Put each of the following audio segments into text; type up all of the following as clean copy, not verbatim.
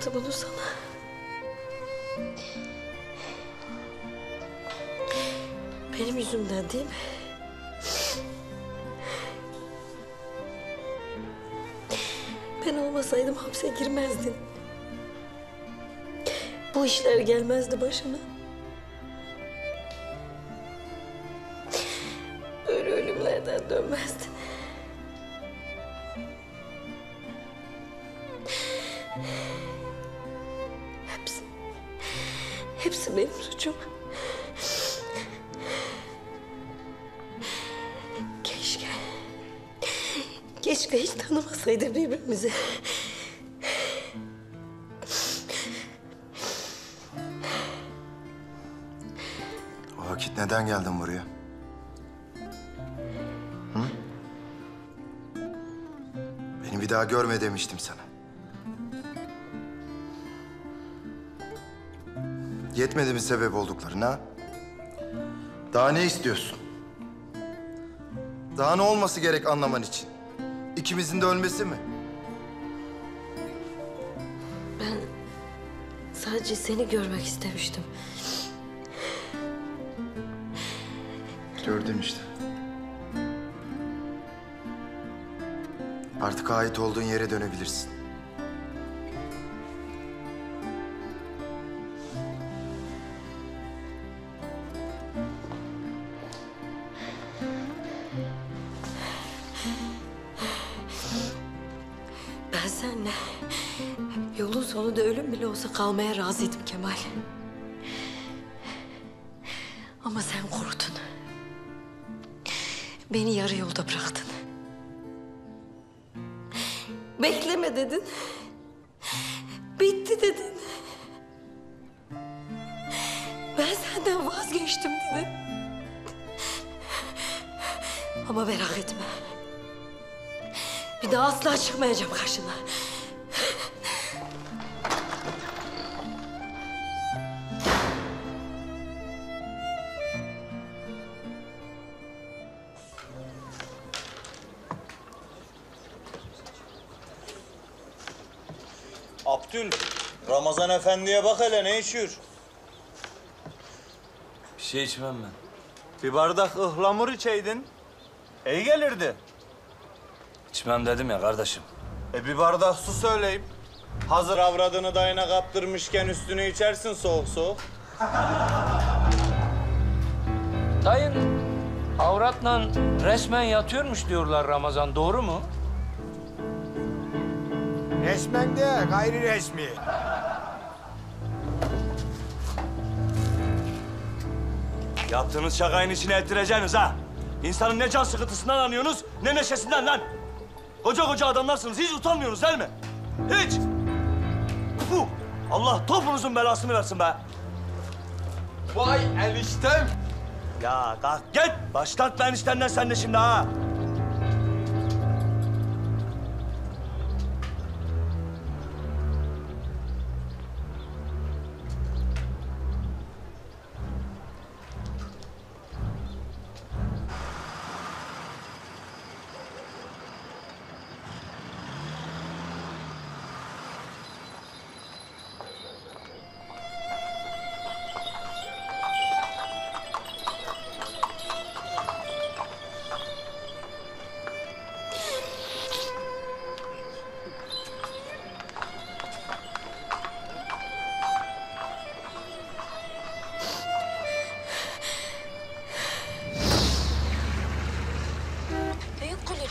yaptı bunu sana? Benim yüzümden değil mi? Ben olmasaydım hapse girmezdin. Bu işler gelmezdi başına. Böyle ölümlerden dönmezdin. Hepsi benim suçum. Keşke hiç tanımasaydık birbirimizi. O vakit neden geldin buraya? Hı? Beni bir daha görme demiştim sana. Yetmedi mi sebep oldukların ha? Daha ne istiyorsun? Daha ne olması gerek anlaman için? İkimizin de ölmesi mi? Ben sadece seni görmek istemiştim. Gördün işte. Artık ait olduğun yere dönebilirsin. Ben seninle yolun sonunda ölüm bile olsa kalmaya razıydım Kemal. Ama sen korktun. Beni yarı yolda bıraktın. Bekleme dedin. Bitti dedin. Ben senden vazgeçtim dedin. Ama merak etme. Bir daha asla çıkmayacağım karşına. Abdül, Ramazan Efendi'ye bak hele ne içiyor? Bir şey içmem ben. Bir bardak ıhlamur içeydin. İyi gelirdi. İçmem dedim ya kardeşim. Bir bardak su söyleyeyim. Hazır avradını dayına kaptırmışken üstünü içersin soğuk soğuk. Dayın avratla resmen yatıyormuş diyorlar Ramazan, doğru mu? Resmen de gayri resmi. Yaptığınız şakayın içine ettireceksiniz ha. İnsanın ne can sıkıntısından anlıyorsunuz, ne neşesinden lan. Koca koca adamlarsınız, hiç utanmıyorsunuz değil mi? Hiç! Puh! Allah topunuzun belasını versin be. Vay eniştem. Ya kalk git, başlatma eniştenden sen de şimdi ha. Büyük kulüp.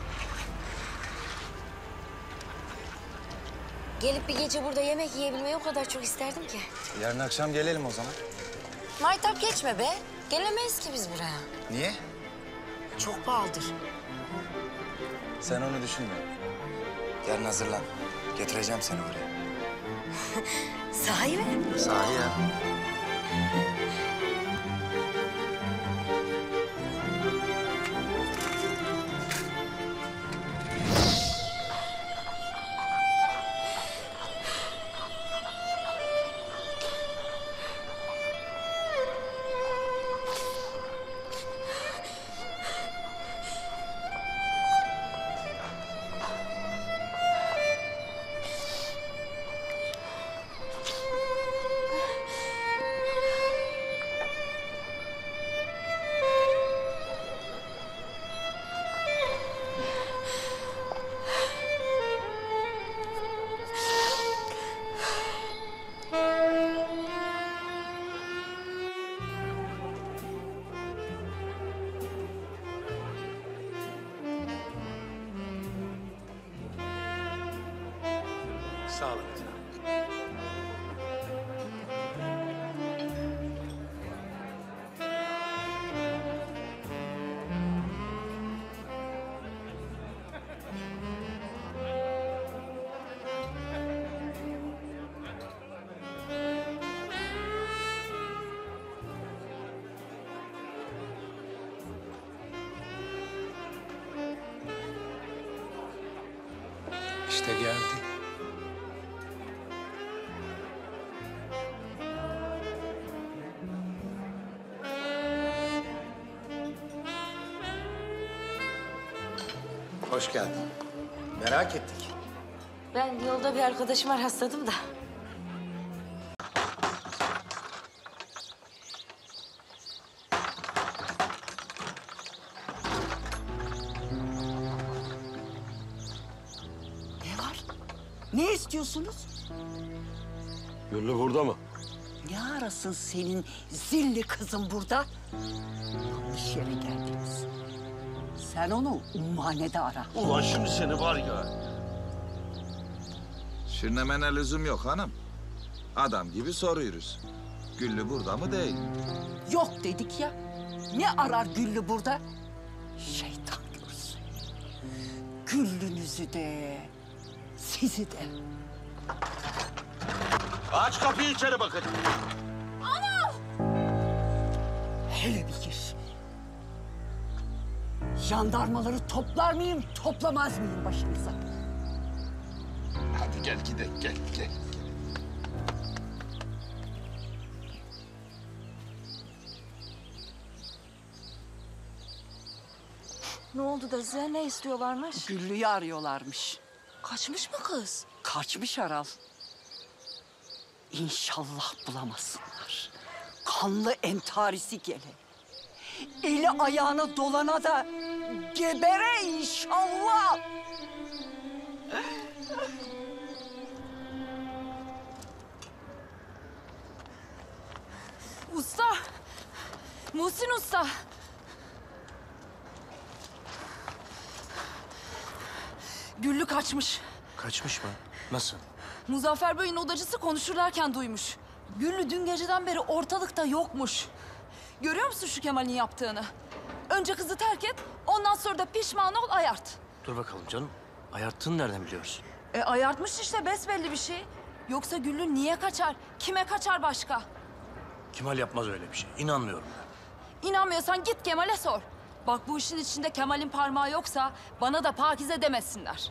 Gelip bir gece burada yemek yiyebilmeyi o kadar çok isterdim ki. Yarın akşam gelelim o zaman. Maytap geçme be. Gelemeyiz ki biz buraya. Niye? Çok pahalıdır. Sen onu düşünme. Yarın hazırlan. Getireceğim seni buraya. Sahi mi? Sahi ya. Sağ olun. İşte geldi. Hoş geldin. Merak ettik. Ben yolda bir arkadaşıma rastladım da. Ne var? Ne istiyorsunuz? Güllü burada mı? Ne arasın senin zilli kızın burada? Yanlış yere geldiniz. Sen onu ummanede ara. Ulan şimdi seni var ya. Şirnemene lüzum yok hanım. Adam gibi soruyoruz. Güllü burada mı değil mi? Yok dedik ya. Ne arar Güllü burada? Şeytan görsün. Güllünüzü de, sizi de. Aç kapıyı içeri bakın. Hele bir gir. Jandarmaları toplar mıyım, toplamaz mıyım başınıza? Hadi gel gidelim, gel. Ne oldu da size? Ne istiyorlarmış? Güllü'yü arıyorlarmış. Kaçmış mı kız? Kaçmış Aral. İnşallah bulamazsınlar. Kanlı entarisi gele. Eli ayağına dolana da gebere inşallah. Usta! Muhsin Usta! Güllü kaçmış. Kaçmış mı? Nasıl? Muzaffer Bey'in odacısı konuşurlarken duymuş. Güllü dün geceden beri ortalıkta yokmuş. Görüyor musun şu Kemal'in yaptığını? Önce kızı terk et, ondan sonra da pişman ol, ayart. Dur bakalım canım. Ayarttığını nereden biliyorsun? Ayartmış işte, besbelli bir şey. Yoksa Güllü niye kaçar? Kime kaçar başka? Kemal yapmaz öyle bir şey. İnanmıyorum ben. İnanmıyorsan git Kemal'e sor. Bak bu işin içinde Kemal'in parmağı yoksa bana da Pakize demesinler.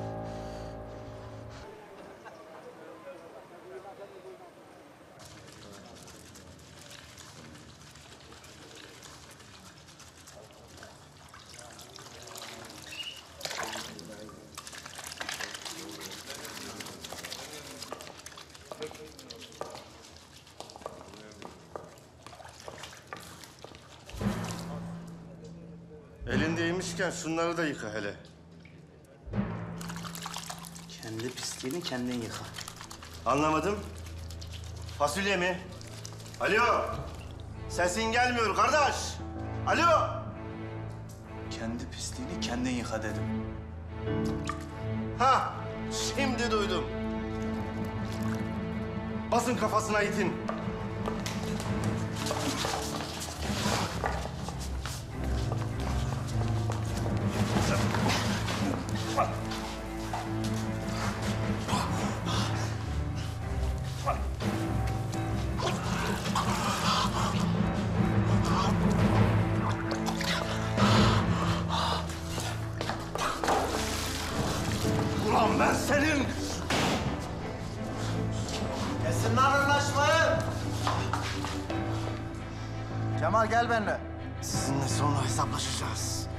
Elindeymişken şunları da yıka hele. Kendi pisliğini kendin yıka. Anlamadım. Fasulye mi? Alo. Sesin gelmiyor kardeş. Alo. Kendi pisliğini kendin yıka dedim. Ha, şimdi duydum. Basın kafasına itin. Ulan ben senin... Kesin lan anlaşmayı. Kemal gel benimle. Sizinle sonra hesaplaşacağız.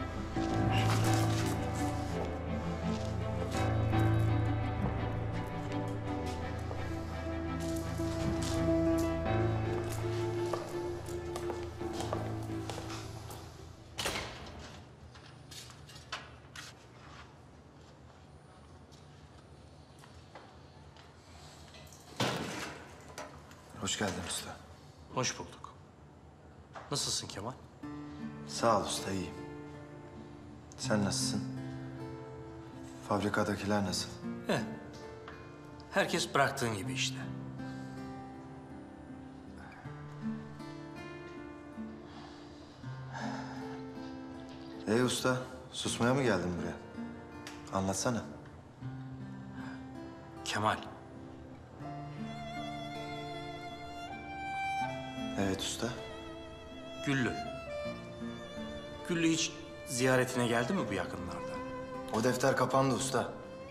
Hoş geldin usta. Hoş bulduk. Nasılsın Kemal? Sağ ol usta, iyiyim. Sen nasılsın? Fabrikadakiler nasıl? Herkes bıraktığın gibi işte. Usta, susmaya mı geldin buraya? Anlatsana. Kemal, Evet usta. Güllü. Güllü hiç ziyaretine geldi mi bu yakınlarda? O defter kapandı usta.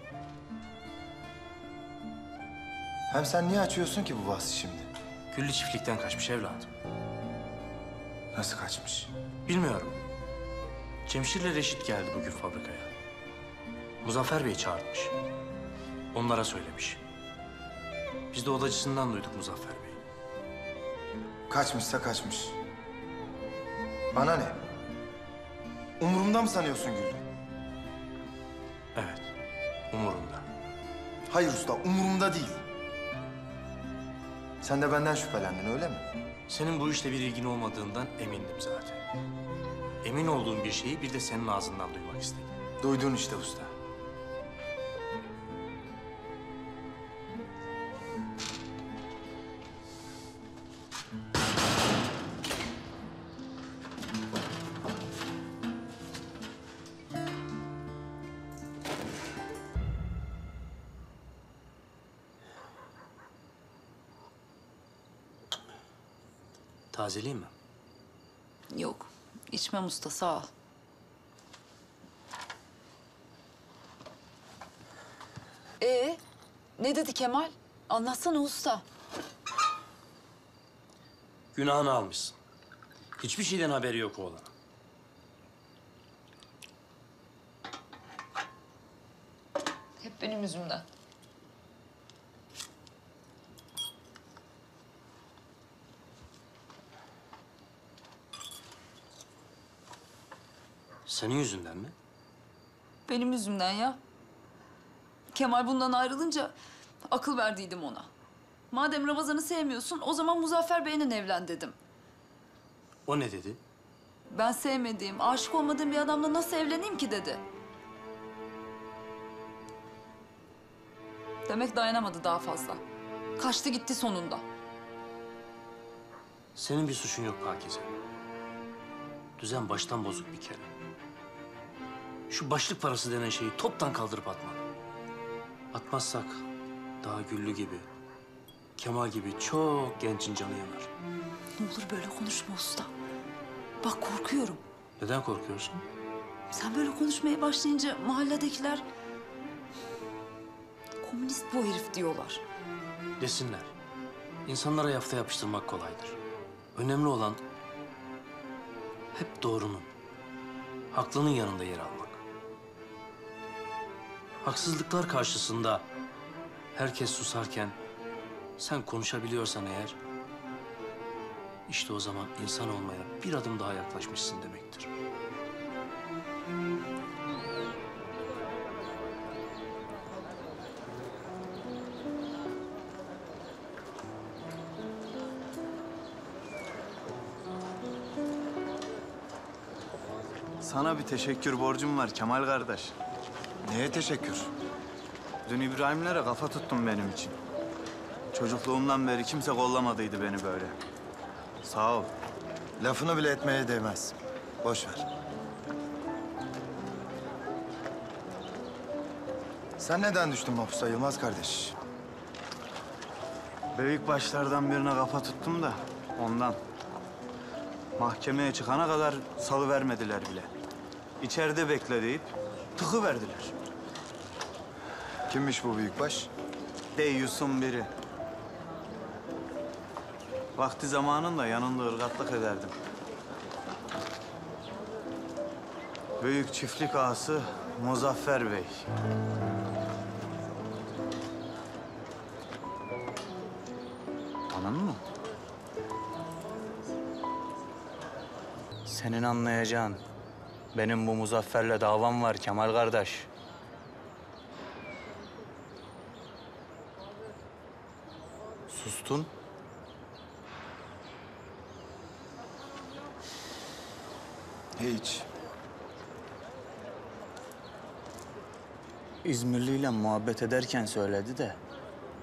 Hem sen niye açıyorsun ki bu bahsi şimdi? Güllü çiftlikten kaçmış evladım. Nasıl kaçmış? Bilmiyorum. Cemşir'le Reşit geldi bugün fabrikaya. Muzaffer Bey çağırmış. Onlara söylemiş. Biz de odacısından duyduk Muzaffer Bey. Kaçmışsa kaçmış. Bana ne? Umurumda mı sanıyorsun Güllü? Evet, umurumda. Hayır usta, umurumda değil. Sen de benden şüphelendin, öyle mi? Senin bu işle bir ilgin olmadığından emindim zaten. Emin olduğum bir şeyi bir de senin ağzından duymak istedim. Duydun işte usta. Tazeleyeyim mi? Yok, içmem usta, sağ ol. Ne dedi Kemal? Anlatsana usta. Günahını almışsın. Hiçbir şeyden haberi yok oğlanın. Hep benim yüzümden. Senin yüzünden mi? Benim yüzümden ya. Kemal bundan ayrılınca akıl verdiydim ona. Madem Ramazan'ı sevmiyorsun, o zaman Muzaffer Bey'le evlen dedim. O ne dedi? Ben sevmediğim, aşık olmadığım bir adamla nasıl evleneyim ki dedi. Demek dayanamadı daha fazla. Kaçtı gitti sonunda. Senin bir suçun yok Pakize. Düzen baştan bozuk bir kere. Şu başlık parası denen şeyi toptan kaldırıp atmalı. Atmazsak daha Güllü gibi, Kemal gibi çok gencin canı yanar. Ne olur böyle konuşma usta. Bak korkuyorum. Neden korkuyorsun? Sen böyle konuşmaya başlayınca mahalledekiler... komünist bu herif diyorlar. Desinler. İnsanlara yafta yapıştırmak kolaydır. Önemli olan hep doğrunun, haklının yanında yer almak. Haksızlıklar karşısında herkes susarken sen konuşabiliyorsan eğer, işte o zaman insan olmaya bir adım daha yaklaşmışsın demektir. Sana bir teşekkür borcum var Kemal kardeş. Neye teşekkür? Dün İbrahimlere kafa tuttun benim için. Çocukluğumdan beri kimse kollamadıydı beni böyle. Sağ ol. Lafını bile etmeye değmez. Boş ver. Sen neden düştün mahpusa Yılmaz kardeş? Büyük başlardan birine kafa tuttum da ondan. Mahkemeye çıkana kadar salıvermediler bile. İçeride bekle deyip tıkıverdiler. Kimmiş bu büyükbaş? Deyyus'un biri. Vakti zamanında yanında ırgatlık ederdim. Büyük çiftlik ağası Muzaffer Bey. Anladın mı? Senin anlayacağın, benim bu Muzaffer'le davam var Kemal kardeş. Sustun. Hiç. İzmirliyle muhabbet ederken söyledi de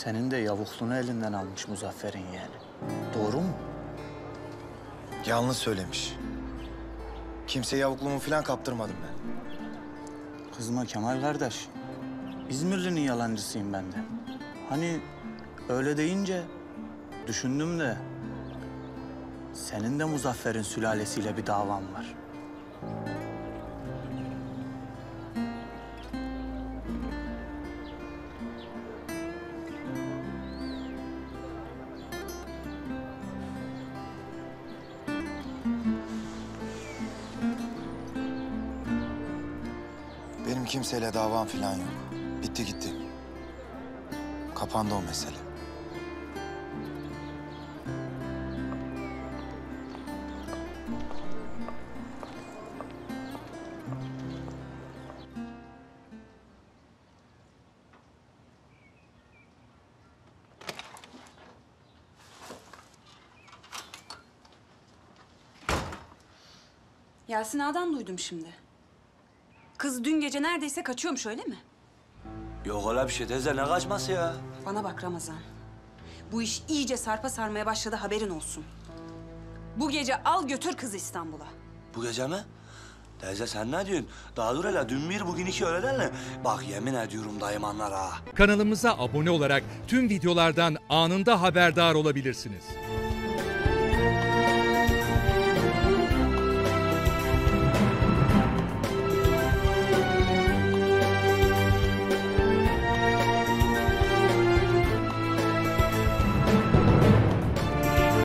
senin de yavukluğunu elinden almış Muzaffer'in yeğeni. Doğru mu? Yanlış söylemiş. Kimseye yavukluğumu falan kaptırmadım ben. Kızma Kemal kardeş. İzmirli'nin yalancısıyım ben de. Hani öyle deyince düşündüm de senin de Muzaffer'in sülalesiyle bir davan var. Benim kimseyle davam falan yok. Bitti gitti. Kapandı o mesele. Yasin Ağa'dan duydum şimdi. Kız dün gece neredeyse kaçıyormuş, öyle mi? Yok öyle bir şey teyze, ne kaçması ya? Bana bak Ramazan. Bu iş iyice sarpa sarmaya başladı, haberin olsun. Bu gece al götür kızı İstanbul'a. Bu gece mi? Teyze sen ne diyorsun? Daha dur hele, dün bir bugün iki öyle değil mi? Bak yemin ediyorum dayımanlar ha. Kanalımıza abone olarak tüm videolardan anında haberdar olabilirsiniz.